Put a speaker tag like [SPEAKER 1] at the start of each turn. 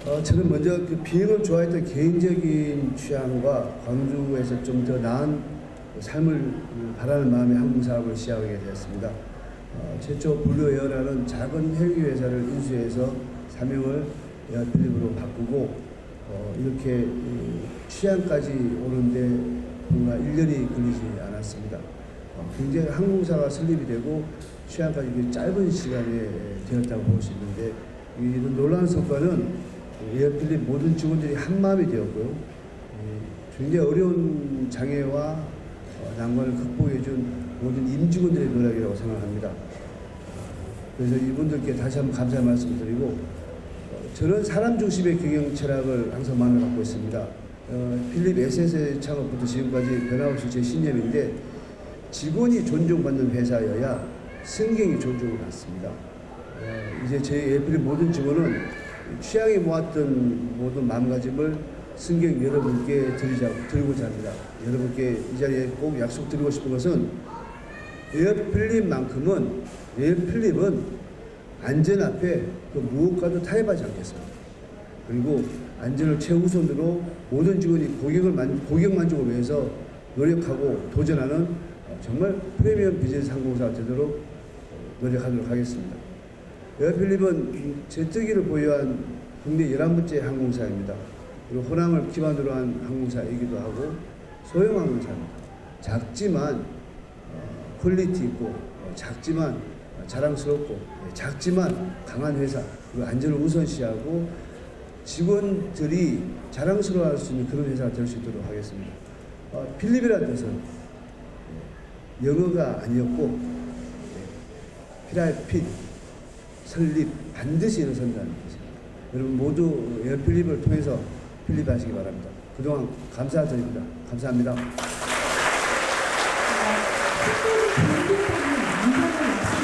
[SPEAKER 1] 저는 먼저 그 비행을 좋아했던 개인적인 취향과 광주에서 좀 더 나은 삶을 바라는 마음에 항공사업을 시작하게 되었습니다. 최초 블루 에어라는 작은 헬기 회사를 인수해서 사명을 에어필립으로 바꾸고 이렇게 취향까지 오는데 뭔가 1년이 걸리지 않았습니다. 굉장히 항공사가 설립이 되고 취향까지 짧은 시간에 되었다고 볼 수 있는데 이런 놀라운 성과는 에어필립 모든 직원들이 한마음이 되었고요. 굉장히 어려운 장애와 난관을 극복해준 모든 임직원들의 노력이라고 생각합니다. 그래서 이분들께 다시 한번 감사의 말씀을 드리고 저는 사람 중심의 경영 철학을 항상 마음에 갖고 있습니다. 필립 SS 창업부터 지금까지 변함없이 제 신념인데 직원이 존중받는 회사여야 승객이 존중을 받습니다. 이제 저희 에어필립 모든 직원은 취향이 모았던 모든 마음가짐을 승객 여러분께 드리고자 합니다. 여러분께 이 자리에 꼭 약속드리고 싶은 것은 에어필립은 안전 앞에 그 무엇과도 타협하지 않겠습니다. 그리고 안전을 최우선으로 모든 직원이 고객 만족을 위해서 노력하고 도전하는 정말 프리미엄 비즈니스 항공사가 되도록 노력하도록 하겠습니다. 에어필립은 제트기를 보유한 국내 11번째 항공사입니다. 그리고 호남을 기반으로 한 항공사이기도 하고 소형 항공사입니다. 작지만 퀄리티 있고 작지만 자랑스럽고 작지만 강한 회사 그리고 안전을 우선시하고 직원들이 자랑스러워할 수 있는 그런 회사가 될 수 있도록 하겠습니다. 필립이라는 뜻은 영어가 아니었고 필립 설립 반드시 일어선다는 것입니다. 여러분 모두 에어필립을 통해서 필립하시기 바랍니다. 그동안 감사드립니다. 감사합니다.